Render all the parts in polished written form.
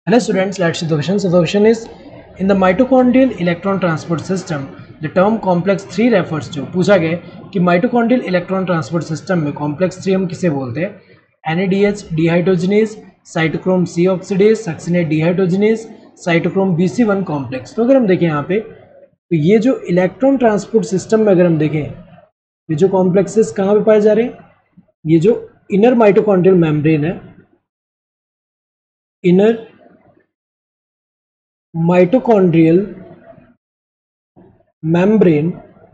Hello students, let's see the question. So the question is, in the mitochondrial electron transport system, the term complex 3 refers to. पूछा गया कि mitochondrial electron transport system में complex 3 हम किसे बोलते हैं? NADH dehydrogenase, cytochrome C oxidase, succinate dehydrogenase, cytochrome BC1 complex. तो अगर हम देखें यहाँ पे, तो ये जो इलेक्ट्रॉन ट्रांसपोर्ट सिस्टम में अगर हम देखें, ये जो कॉम्प्लेक्सेस कहाँ पे पाए जा रहे हैं? ये जो इनर माइटोकॉन्ड्रियल मेम्ब्रेन है, इनर माइटोकॉन्ड्रियल मेम्ब्रेन,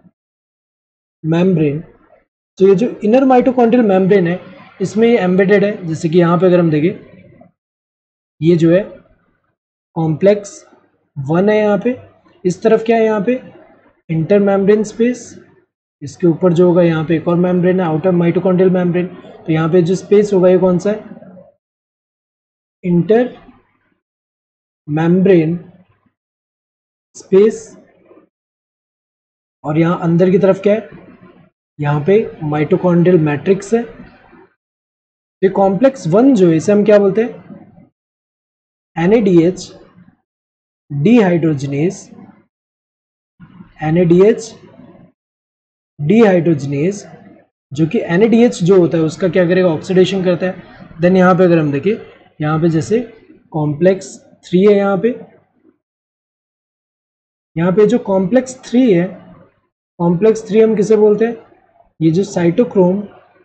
तो ये जो इनर माइटोकॉन्ड्रियल मेम्ब्रेन है, इसमें ये एम्बेडेड है. जैसे कि यहाँ पे अगर हम देखें, ये जो है कॉम्प्लेक्स 1 है. यहाँ पे इस तरफ क्या है? यहाँ पे इंटर मेम्ब्रेन स्पेस, इसके ऊपर जो होगा यहाँ पे एक और मेम्ब्रेन है, आउटर माइटोकॉन्ड्रियल मेम्ब्रेन. तो यहाँ पे जो स्पेस होगा ये कौन सा है? Inter membrane space. और यहाँ अंदर की तरफ क्या है? यहाँ पे माइटोकॉन्ड्रियल मैट्रिक्स है. ये कॉम्प्लेक्स 1 जो है, इसे हम क्या बोलते हैं? NADH dehydrogenase, NADH dehydrogenase, जो कि NADH जो होता है उसका क्या करेगा? ऑक्सीडेशन करता है. देन यहाँ पे अगर हम देखें, यहाँ पे जैसे कॉम्प्लेक्स 3 है, यहाँ पे जो कॉम्प्लेक्स 3 है, कॉम्प्लेक्स 3 हम किसे बोलते हैं? ये जो साइटोक्रोम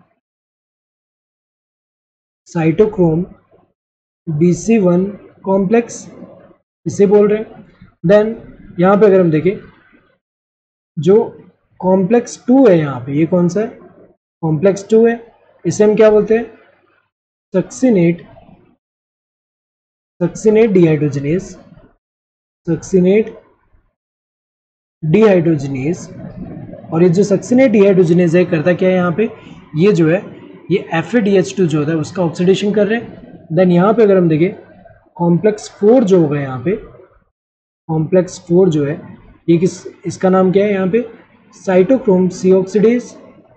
BC1 कॉम्प्लेक्स, इसे बोल रहे हैं. देन यहाँ पे अगर हम देखें, जो कॉम्प्लेक्स 2 है यहाँ पे, ये कौन सा है? कॉम्प्लेक्स 2 है. इसे हम क्या बोलते हैं? Succinate dehydrogenase. और ये जो सक्सिनेट डिहाइड्रोजिनेज है, करता क्या है यहाँ पे? ये जो है, ये FADH2 जो होता है उसका ऑक्सीडेशन कर रहे हैं. देन यहाँ पे अगर हम देखें, कॉम्प्लेक्स 4 जो होगा यहाँ पे, कॉम्प्लेक्स 4 जो है, ये इसका नाम क्या है? यहाँ पे साइटोक्रोम C ऑक्सीडेज,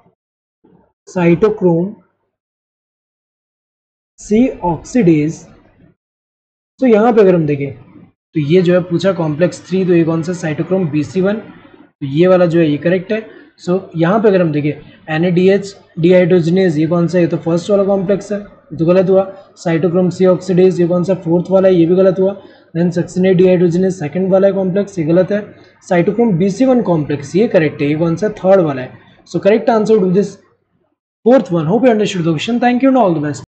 तो यहाँ पे अगर हम देखें, तो ये जो है पूछा कॉम्प्लेक्स 3, तो ये कौन सा? Cytochrome BC1. तो ये वाला जो है ये करेक्ट है. सो यहाँ पे अगर हम देखें, NADH डिहाइड्रोजिनेज, ये कौन सा? ये तो फर्स्ट वाला कॉम्प्लेक्स है, ये तो गलत हुआ. साइटोक्रोम C ऑक्सीडेज, ये कौन सा? फोर्थ वाला है, ये भी गलत हुआ. देन सक्सिनेट डिहाइड्रोजिनेज सेकंड वाला है कॉम्प्लेक्स, ये गलत है. साइटोक्रोम BC1 कॉम्प्लेक्स, ये करेक्ट है. ये कौन सा? थर्ड वाला है. So correct answer to this fourth one. Hope you understood the question. Thank you and all the best.